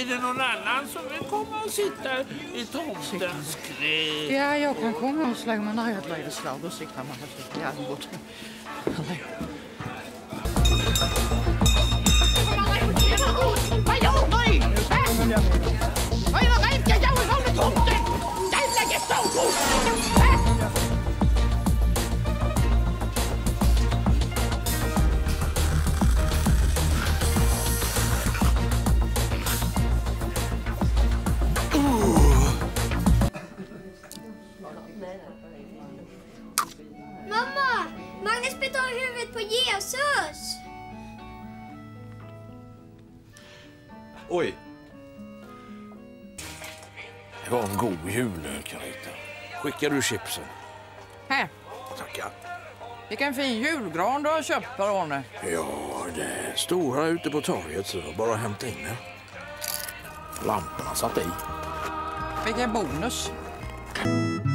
Är det någon annan som vill komma och sitta i tomtens knä? Ja, jag kan komma och slå mig ner ett litet slag och sikta mig här. Ja, gott. Vad gör ni? Vad är det rent? Jag är från tomten! Jävla gestalt! Mamma! Magnus bit av huvudet på Jesus! Oj. Det var en god jul, Carita. Skickar du chipsen? Här. Tackar. Vilken fin julgran du har köpt, Per-Arne. Ja, det är stora ute på torget så bara hämta in den. Lamporna satt i. Vilken bonus.